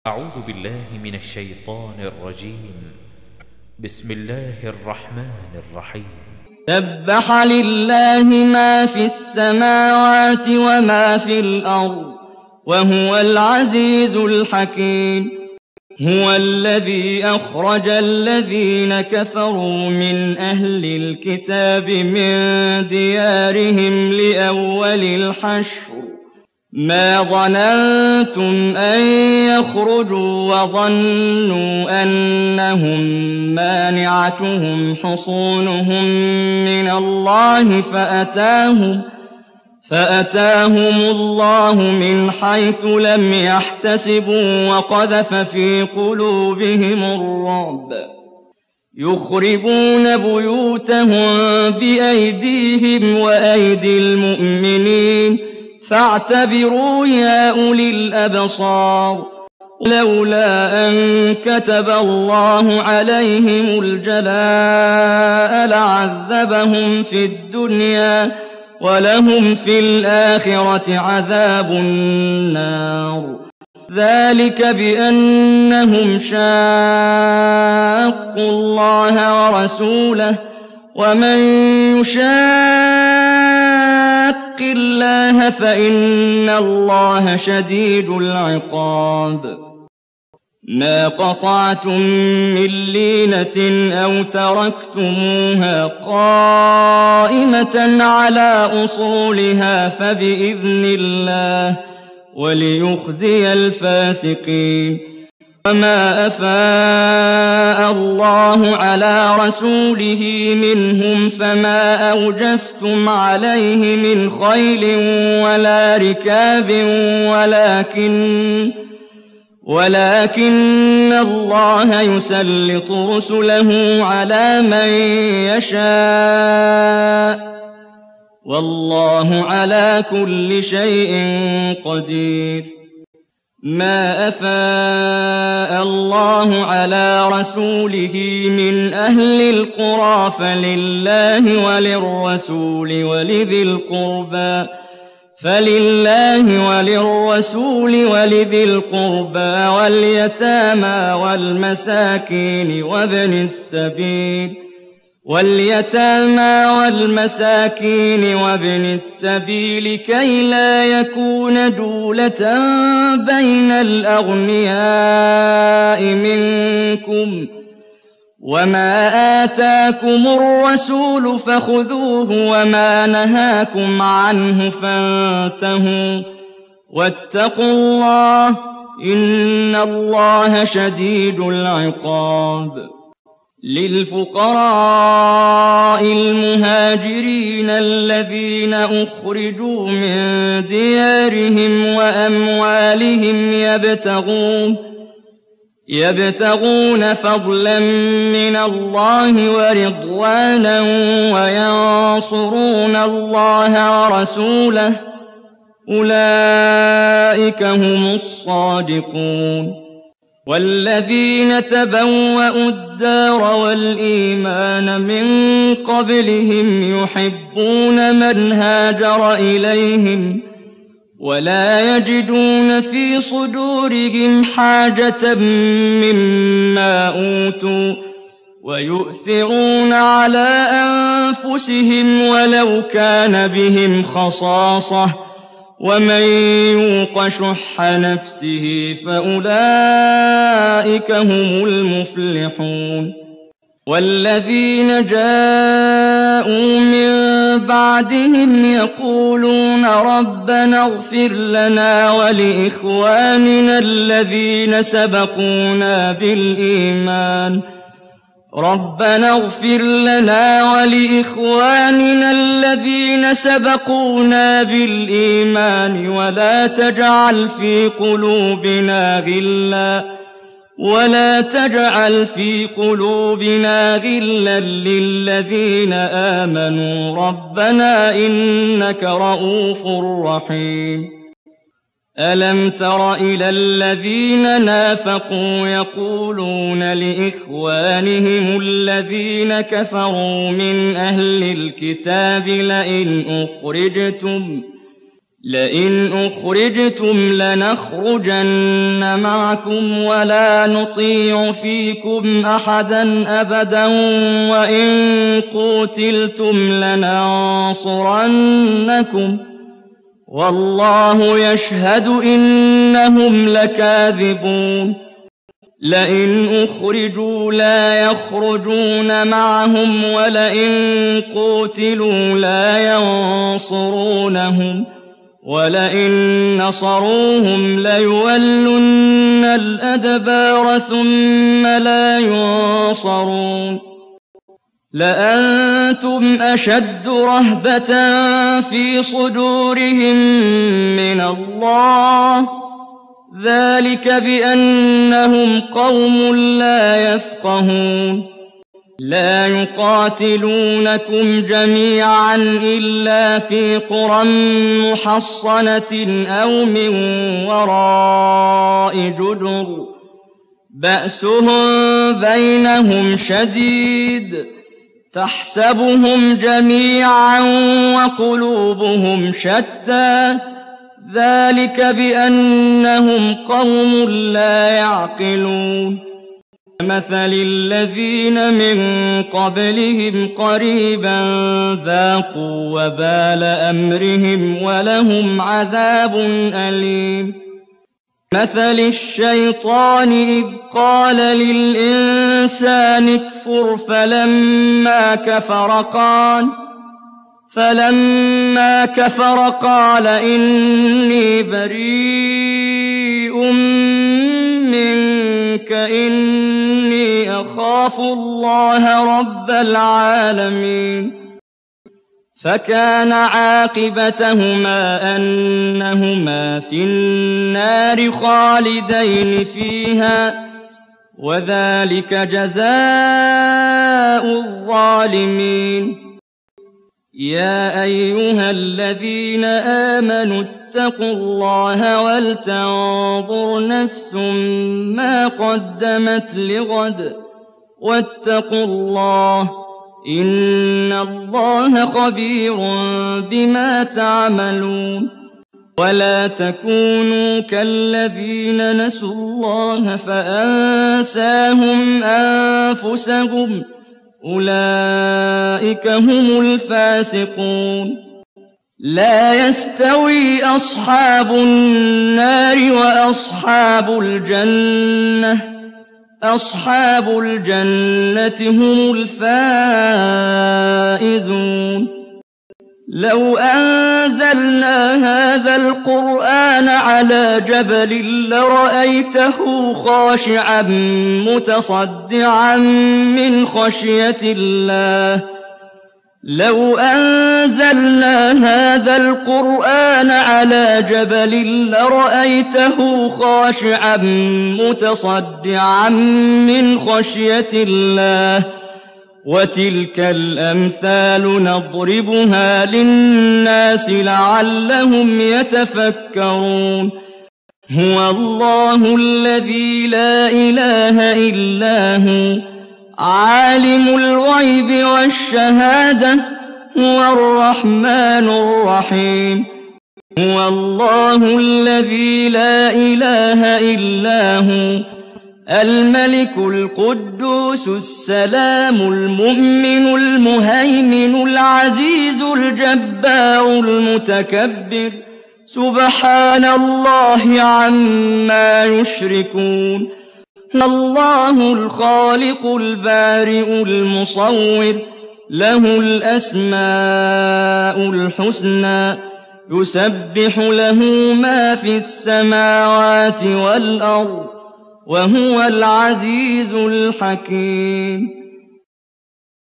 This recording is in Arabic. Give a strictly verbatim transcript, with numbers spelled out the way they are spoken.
أعوذ بالله من الشيطان الرجيم. بسم الله الرحمن الرحيم. سبح لله ما في السماوات وما في الأرض وهو العزيز الحكيم. هو الذي أخرج الذين كفروا من أهل الكتاب من ديارهم لأول الحشر ما ظننتم أن يخرجوا وظنوا أنهم مانعتهم حصونهم من الله فأتاهم فأتاهم الله من حيث لم يحتسبوا وقذف في قلوبهم الرعب يخربون بيوتهم بأيديهم وأيدي المؤمنين فاعتبروا يا أولي الأبصار. لولا أن كتب الله عليهم الجلاء لعذبهم في الدنيا ولهم في الآخرة عذاب النار. ذلك بأنهم شاقوا الله ورسوله ومن يشاق الله فإن الله شديد العقاب. ما قطعتم من لينة أو تركتموها قائمة على أصولها فبإذن الله وليخزي الفاسقين. وما أفاء الله على رسوله منهم فما أوجفتم عليه من خيل ولا ركاب ولكن ولكن الله يسلط رسله على من يشاء والله على كل شيء قدير. ما أفاء الله على رسوله من أهل القرى فلله وللرسول ولذي القربى فلله وللرسول ولذي القربى واليتامى والمساكين وابن السبيل واليتامى والمساكين وابن السبيل كي لا يكون دولة بين الأغنياء منكم. وما آتاكم الرسول فخذوه وما نهاكم عنه فانتهوا واتقوا الله إن الله شديد العقاب. للفقراء المهاجرين الذين أخرجوا من ديارهم وأموالهم يبتغون يبتغون فضلا من الله ورضوانا وينصرون الله ورسوله أولئك هم الصادقون. والذين تبوأوا الدار والإيمان من قبلهم يحبون من هاجر إليهم ولا يجدون في صدورهم حاجة مما أوتوا ويؤثرون على أنفسهم ولو كان بهم خصاصة ومن يوق شح نفسه فأولئك هم المفلحون. والذين جاءوا من بعدهم يقولون ربنا اغفر لنا ولإخواننا الذين سبقونا بالإيمان ربنا اغفر لنا ولإخواننا الذين سبقونا بالإيمان ولا تجعل في قلوبنا غلا ولا تجعل في قلوبنا غلا للذين آمنوا ربنا إنك رؤوف رحيم. ألم تر إلى الذين نافقوا يقولون لإخوانهم الذين كفروا من أهل الكتاب لئن أخرجتم لئن أخرجتم لنخرجن معكم ولا نطيع فيكم أحدا أبدا وإن قوتلتم لننصرنكم والله يشهد إنهم لكاذبون لئن أخرجوا لا يخرجون معهم ولئن قوتلوا لا ينصرونهم ولئن نصروهم ليولن الأدبار ثم لا ينصرون لأنتم أشد رهبة في صدورهم من الله ذلك بأنهم قوم لا يفقهون لا يقاتلونكم جميعا إلا في قرى محصنة أو من وراء جدر بأسهم بينهم شديد تحسبهم جميعا وقلوبهم شتى ذلك بأنهم قوم لا يعقلون مثل الذين من قبلهم قريبا ذاقوا وبال أمرهم ولهم عذاب أليم مثل الشيطان إذ قال للإنسان اكفر فلما كفر قال فلما كفر قال إني بريء منك إني أخاف الله رب العالمين فكان عاقبتهما أنهما في النار خالدين فيها وذلك جزاء الظالمين يا أيها الذين آمنوا اتقوا الله ولتنظر نفس ما قدمت لغد واتقوا الله إن الله خبير بما تعملون ولا تكونوا كالذين نسوا الله فأنساهم أنفسهم أولئك هم الفاسقون لا يستوي أصحاب النار وأصحاب الجنة أصحاب الجنة هم الفائزون لو أنزلنا هذا القرآن على جبل لرأيته خاشعا متصدعا من خشية الله لو أنزلنا هذا القرآن على جبل لرأيته خاشعا متصدعا من خشية الله وتلك الأمثال نضربها للناس لعلهم يتفكرون هو الله الذي لا إله إلا هو عالم الغيب والشهادة هو الرحمن الرحيم هو الله الذي لا إله إلا هو الملك القدوس السلام المؤمن المهيمن العزيز الجبار المتكبر سبحان الله عما يشركون الله الخالق البارئ المصور له الأسماء الحسنى يسبح له ما في السماوات والأرض وهو العزيز الحكيم